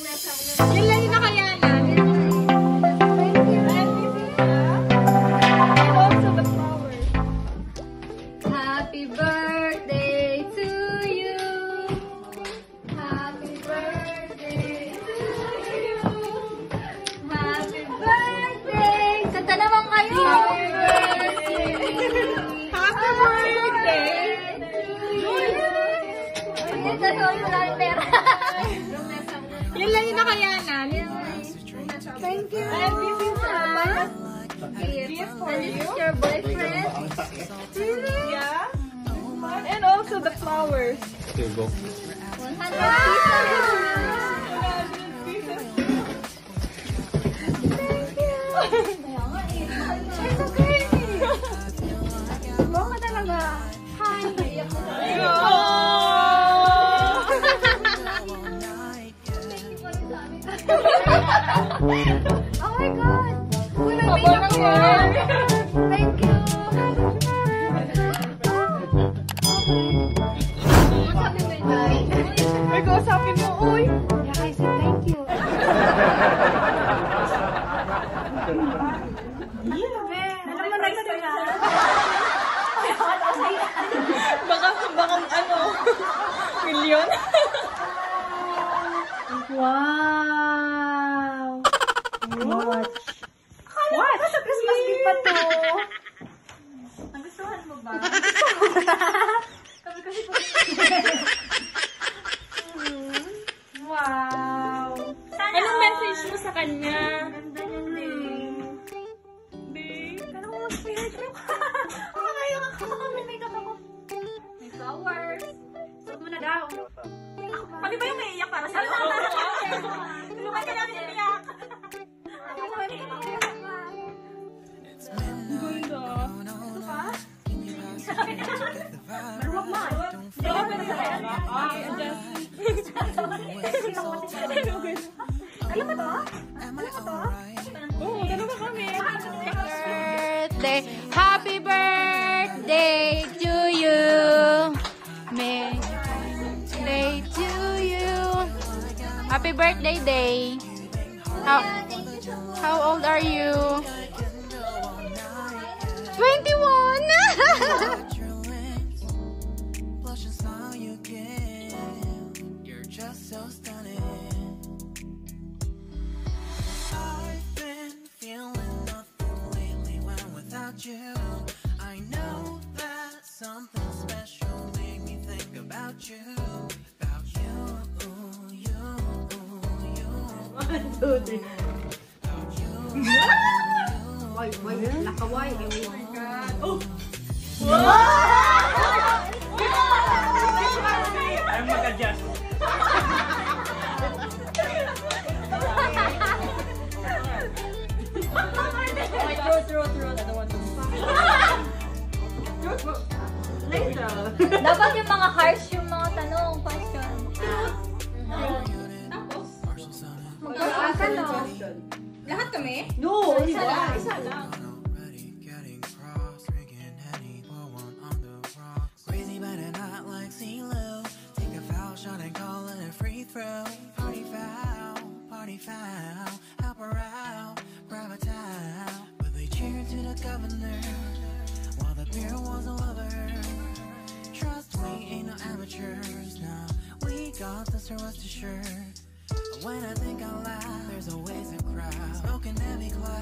Yan lang yung nakayanan. Happy birthday to you. Happy birthday to you. Happy birthday. Kanta naman kayo. Happy birthday. Happy birthday to you. Ito wala rin pera. Yan lang yung nakayanan. Thank you. And this is gift for you. This is your boyfriend. Yeah. And also the flowers. Okay, go. 100 pieces. Thank you. It's okay. Baka talaga. Hi. Oh my God! Wala may nakuha! Thank you! May kausapin mo, uy! Yeah, I said thank you. Alam mo na ito na. Baka ano, milyon? Wow! What? What? Sa Christmas gift pa to. Nagustuhan mo ba? Sabi kasi po. Wow! Anong message mo sa kanya? Ganda niyan, babe. Babe? Anong mo spirit mo? Makakayak ako. May makeup ako. May flowers. Suot mo na daw. Pati ba yung may iyak para sa'yo? Tulungan ka namin umiyak. Ganda. Ito pa? Maruwag mo. Ikaw pa na sa kaya. Alam mo to? Oo, dalawa kami. Birthday! Happy birthday to you! May birthday to you! Happy birthday day! How old are you? 21! You, I know that something special made me think about you, you. 1, 2, 3. Why, nakaway. Oh my God. Oh! Wow! I'm mag-adjust. Throw. I don't want to. Dapat yung mga harsh yung mga tanong, question. Tapos? Mag-aasa no? Lahat kami? No, Isa lang. Isa lang. Crazy but not like CeeLo. Take a foul shot and call it a free throw. Party foul, help her out, grab a towel. But they cheered to the governor while the beer was all over her. Trust me, ain't no amateurs now. We got this, rest assured. When I think out loud, there's always a crowd smoking heavy clouds.